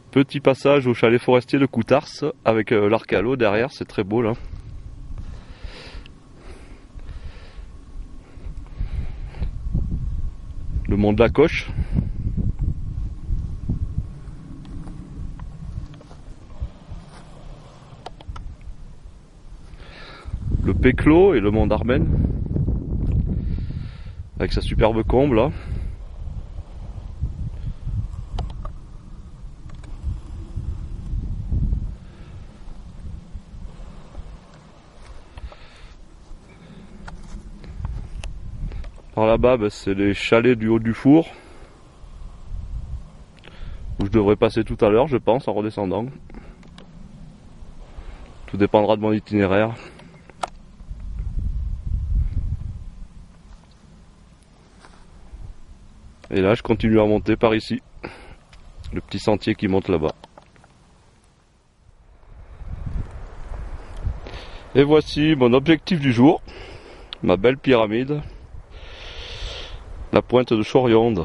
Petit passage au chalet forestier de Coutars avec l'arc à l'eau derrière, c'est très beau là. Le mont de la Coche. Le Péclo et le mont d'Armen. Avec sa superbe combe là. Par là-bas, c'est les chalets du haut du four. Où je devrais passer tout à l'heure, je pense, en redescendant. Tout dépendra de mon itinéraire. Et là, je continue à monter par ici. Le petit sentier qui monte là-bas. Et voici mon objectif du jour. Ma belle pyramide. La pointe de Chorionde.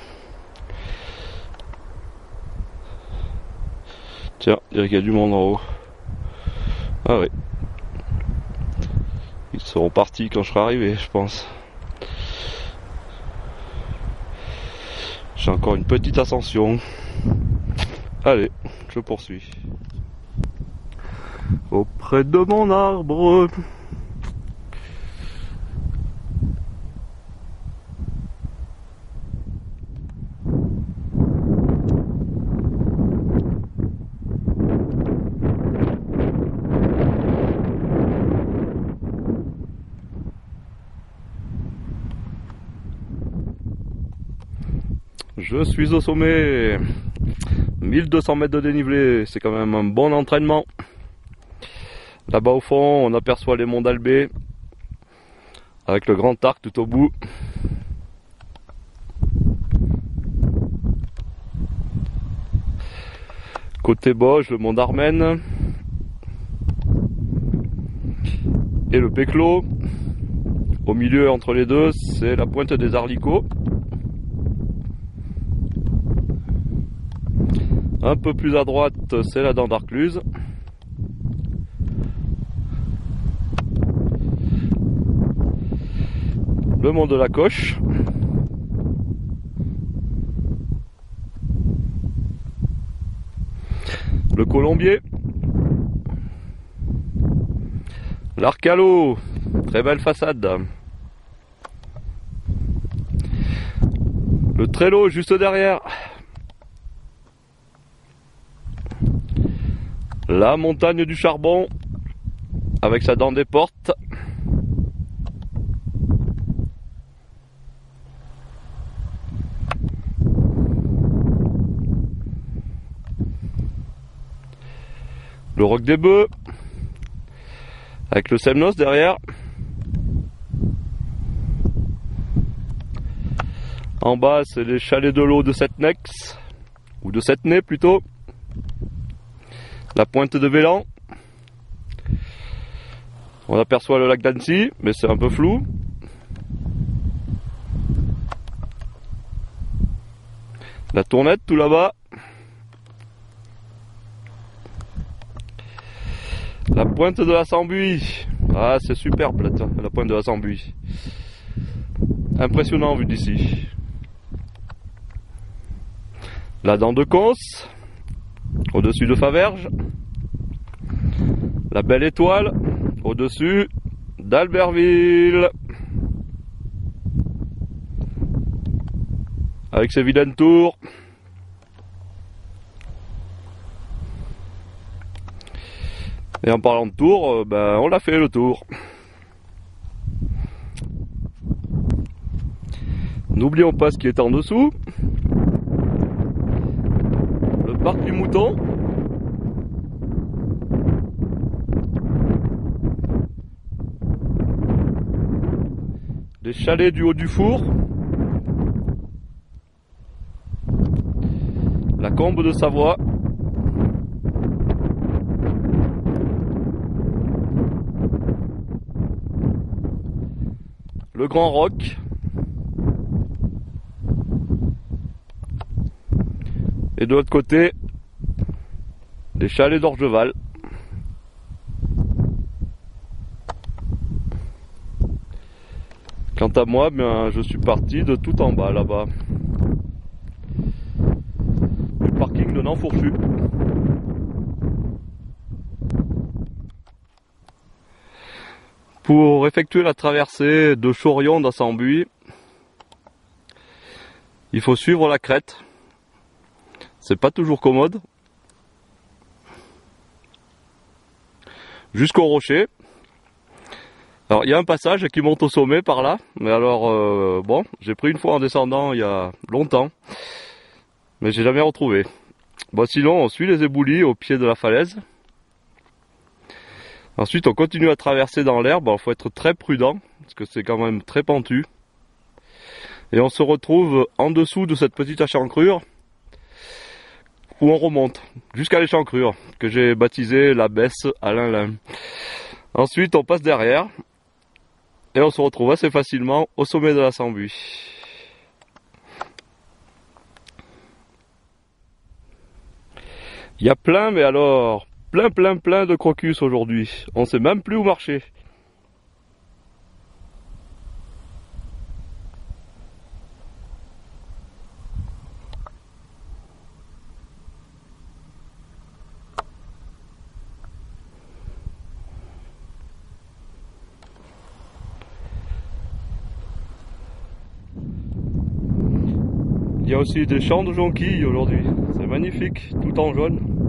Tiens, il y a du monde en haut. Ah oui. Ils seront partis quand je serai arrivé, je pense. J'ai encore une petite ascension. Allez, je poursuis. Auprès de mon arbre. Je suis au sommet. 1200 mètres de dénivelé, c'est quand même un bon entraînement. Là-bas au fond, on aperçoit les monts d'Albé avec le grand arc tout au bout. Côté Bauge, le mont d'Armen et le Péclo. Au milieu, entre les deux, c'est la pointe des Arlicots. Un peu plus à droite, c'est la dent d'Arcluse. Le mont de la Coche. Le Colombier. L'arc à l'eau. Très belle façade. Le Trello juste derrière. La montagne du Charbon avec sa dent des portes. Le Roc des Bœufs avec le Semnos derrière. En bas, c'est les chalets de l'eau de Setnex, ou de Setney plutôt. La pointe de Vélan. On aperçoit le lac d'Annecy, mais c'est un peu flou. La Tournette tout là-bas. La pointe de la Sambuie. Ah, c'est superbe la pointe de la Sambuie. Impressionnant vu d'ici. La dent de Cons, au-dessus de Faverges. La belle étoile, au-dessus d'Albertville. Avec ses vilaines tours. Et en parlant de tour, on l'a fait le tour. N'oublions pas ce qui est en dessous. Le parc du Mouton. Les chalets du haut du four. La combe de Savoie. Le Grand Roc. Et de l'autre côté, les chalets d'Orgeval. Quant à moi, bien, je suis parti de tout en bas là-bas, du parking de Nanfourchu. Pour effectuer la traversée de Chorion dans Sambuy, il faut suivre la crête. C'est pas toujours commode. Jusqu'au rocher. Alors il y a un passage qui monte au sommet par là, mais alors bon, j'ai pris une fois en descendant il y a longtemps, mais j'ai jamais retrouvé. Bon, sinon on suit les éboulis au pied de la falaise. Ensuite on continue à traverser dans l'herbe, il faut être très prudent, parce que c'est quand même très pentu. Et on se retrouve en dessous de cette petite échancrure, où on remonte jusqu'à l'échancrure, que j'ai baptisé la Besse à l'Inlin. Ensuite on passe derrière, et on se retrouve assez facilement au sommet de la Sambuy. Il y a plein, mais alors, plein de crocus aujourd'hui. On sait même plus où marcher. Il y a aussi des champs de jonquilles aujourd'hui. C'est magnifique, tout en jaune.